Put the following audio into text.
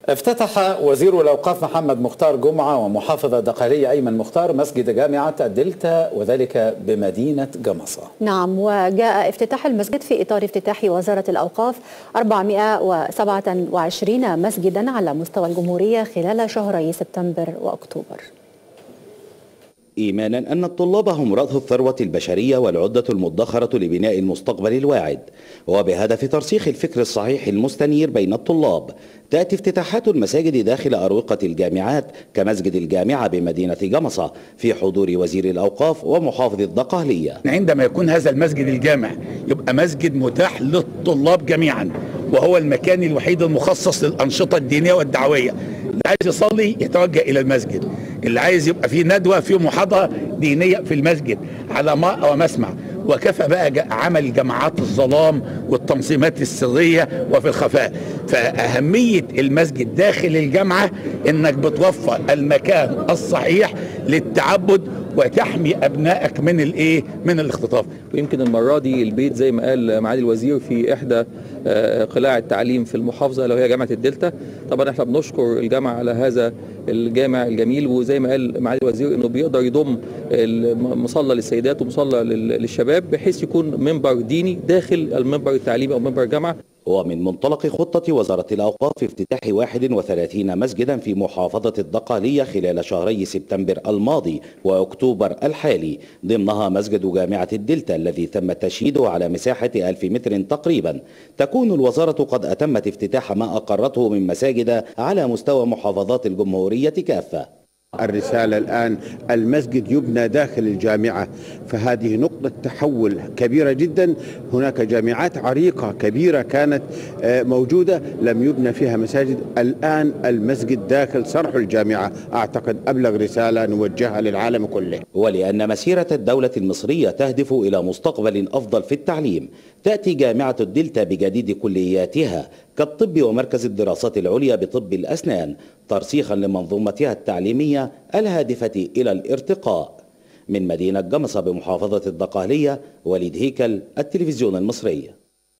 افتتح وزير الأوقاف محمد مختار جمعة ومحافظ الدقهلية أيمن مختار مسجد جامعة الدلتا وذلك بمدينة جمصة. نعم، وجاء افتتاح المسجد في إطار افتتاح وزارة الأوقاف 427 مسجدا على مستوى الجمهورية خلال شهري سبتمبر وأكتوبر. إيمانا أن الطلاب هم رأس الثروة البشرية والعدة المدخرة لبناء المستقبل الواعد، وبهدف ترسيخ الفكر الصحيح المستنير بين الطلاب تأتي افتتاحات المساجد داخل أروقة الجامعات كمسجد الجامعة بمدينة جمصة في حضور وزير الأوقاف ومحافظ الدقهلية. عندما يكون هذا المسجد الجامع يبقى مسجد متاح للطلاب جميعا، وهو المكان الوحيد المخصص للأنشطة الدينية والدعوية. اللي عايز يصلي يتوجه إلى المسجد، اللي عايز يبقى فيه ندوة فيه محاضرة دينية في المسجد على ماء ومسمع. وكفى بقى عمل جماعات الظلام والتنظيمات السرية وفي الخفاء. فأهمية المسجد داخل الجامعة إنك بتوفر المكان الصحيح للتعبد وتحمي أبنائك من الاختطاف. ويمكن المرة دي البيت زي ما قال معالي الوزير في إحدى قلاع التعليم في المحافظة اللي هي جامعة الدلتا. طبعا احنا بنشكر الجامعة على هذا الجامع الجميل، وزي ما قال معالي الوزير انه بيقدر يضم مصلى للسيدات ومصلى للشباب بحيث يكون منبر ديني داخل المنبر التعليمي او منبر الجامعة. ومن منطلق خطة وزارة الأوقاف في افتتاح 31 مسجدا في محافظة الدقهلية خلال شهري سبتمبر الماضي وأكتوبر الحالي، ضمنها مسجد جامعة الدلتا الذي تم تشييده على مساحة 1000 متر تقريبا. تكون الوزارة قد أتمت افتتاح ما أقرته من مساجد على مستوى محافظات الجمهورية كافة. الرسالة الآن المسجد يبنى داخل الجامعة، فهذه نقطة تحول كبيرة جدا. هناك جامعات عريقة كبيرة كانت موجودة لم يبنى فيها مساجد، الآن المسجد داخل صرح الجامعة. أعتقد أبلغ رسالة نوجهها للعالم كله. ولأن مسيرة الدولة المصرية تهدف إلى مستقبل أفضل في التعليم، تأتي جامعة الدلتا بجديد كلياتها كالطب ومركز الدراسات العليا بطب الأسنان ترسيخا لمنظومتها التعليمية الهادفة إلى الارتقاء. من مدينة جمصة بمحافظة الدقهلية، وليد هيكل، التلفزيون المصري.